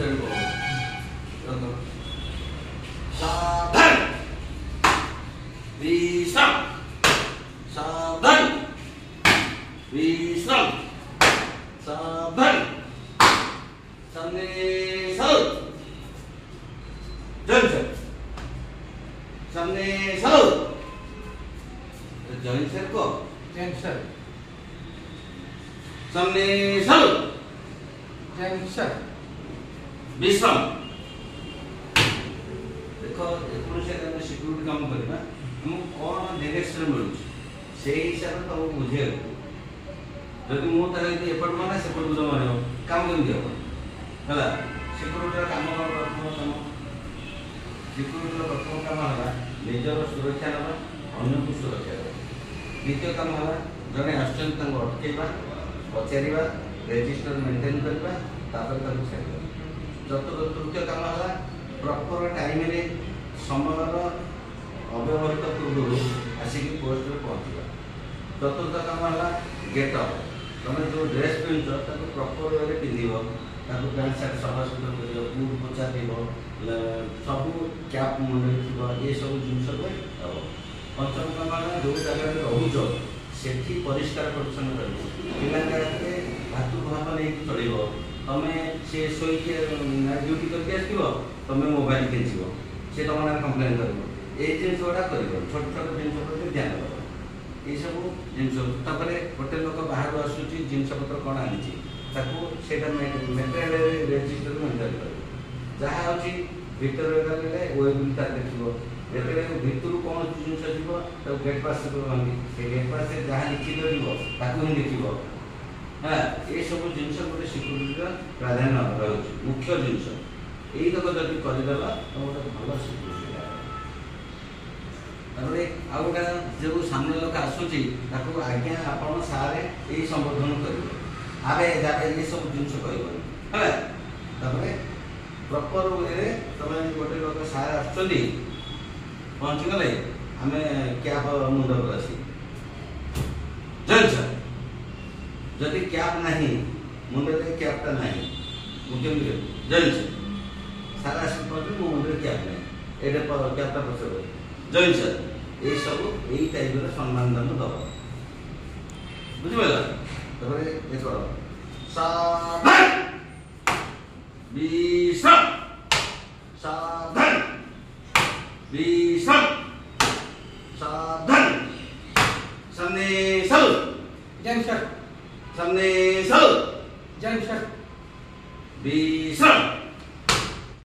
side को सावधान विश्राम सावधान विश्राम सावधान सामने सर जन सर सामने सर जॉइन सर को जैन सर सामने सर जैन सर विश्राम देखो कौन सिक्यूरिटी काम करवा हम कौन डायरेक्शन मिलूँ से हिसाब से तुमको बुझे जब मुझे एपट माने सेपट बुझ मारे काम केमती हम है सिक्यूरिटी काम प्रथम काम सिक्यूरिटी प्रथम काम है निजर सुरक्षा ना अन्य को सुरक्षा द्वितीय काम है जड़े अटकवा पचारा रेजिस्टर मेंटेन करवा छाड़ तृतीय काम है प्रॉपर टाइम रे समय अव्यवहित पूर्व आसिक पोस्ट में पहुँचवा चतुर्थ काम है गेटअप तुम जो ड्रेस पिंध प्रॉपर वे पिंध पैंट सार्ट सफा सुतर कर बुट पोचा सब कैप मुंडे थी ये सब जिन पंचम काम है जो जगह रोच से परिष्कार परिच्छन्न कर पिला भातृभाव नहीं चलो तुम्हें से शोक ड्यूटी करके आसो तुम्हें मोबाइल खेचब से तुम कम्प्लेन कर जिन गुड़ा कर छोट छोट जिन प्रति ध्यान देव ये सब जिन गोटे लोक बाहर आसूँ जिनपतर कौन आनी मेटेरियल रेजिस्टर मेंटेन कर जहाँ अच्छी भितर गले वेबिल तार देख भितर कौन जिन गेट पास से गेट पास जहाँ लिखित ही लिख हाँ ये सब जिन गोटे सिक्यूरीटी प्राधान्य रही मुख्य जिनस यही तक जब करदे तो गोटे भल सिक्यूरीटी आउ गोटे जो सामने लोक आसूँ आज्ञा आप सारे यही संबोधन करेंगे आगे जाके ये सब जिन कह प्रॉपर वे तुम गोटे लोक सारे आसुँच पहुँचीगले आम कैप मुंड पर आस जन सर जदि कैप ना मुंडे कैपटा ना मुझे जन सर सारा आस पहुँचे मो मुंडे कैप ना ये कैपटा पचर जन सर ये सब यही टाइप सम्मान दान दब बुझिपार ये कर सावधान विश्राम सावधान विश्राम सावधान सामने सर जैन सर सामने सर जैन सर विश्राम